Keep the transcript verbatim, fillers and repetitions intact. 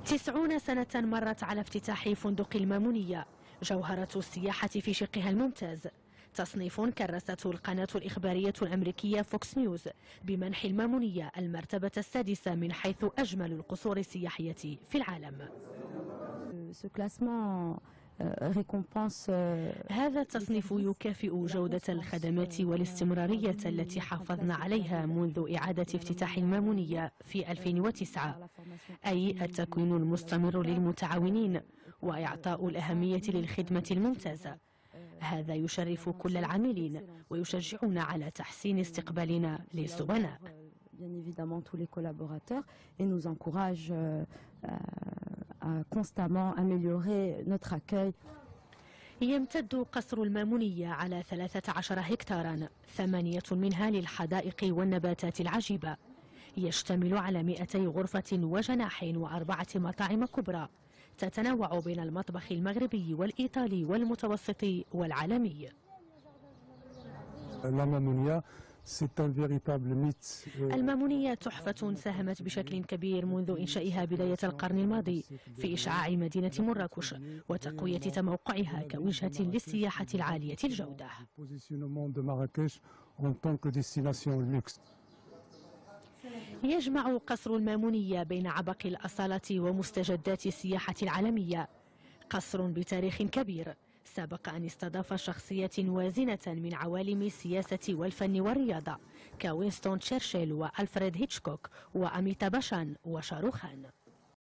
تسعون سنة مرت على افتتاح فندق المامونية، جوهرة السياحة في شقها الممتاز. تصنيف كرسته القناة الإخبارية الأمريكية فوكس نيوز بمنح المامونية المرتبة السادسة من حيث أجمل القصور السياحية في العالم. هذا التصنيف يكافئ جودة الخدمات والاستمرارية التي حافظنا عليها منذ إعادة افتتاح المامونية في ألفين وتسعة، أي التكوين المستمر للمتعاونين وإعطاء الأهمية للخدمة الممتازة. هذا يشرف كل العاملين ويشجعنا على تحسين استقبالنا للزبناء. Bien évidemment tous les collaborateurs et nous encourage euh, à constamment améliorer notre accueil. يمتد قصر المامونية على ثلاثة عشر هكتارا، ثمانية منها للحدائق والنباتات العجيبة. يشتمل على مئتي غرفة وجناح وأربعة مطاعم كبرى تتنوع بين المطبخ المغربي والإيطالي والمتوسط والعالمي. المامونية تحفة ساهمت بشكل كبير منذ إنشائها بداية القرن الماضي في إشعاع مدينة مراكش وتقوية تموقعها كوجهة للسياحة العالية الجودة. يجمع قصر المامونية بين عبق الأصالة ومستجدات السياحة العالمية. قصر بتاريخ كبير سبق أن استضاف شخصيات وازنة من عوالم السياسة والفن والرياضة كوينستون تشرشل وألفريد هيتشكوك وأميتاب باشان وشاروخان.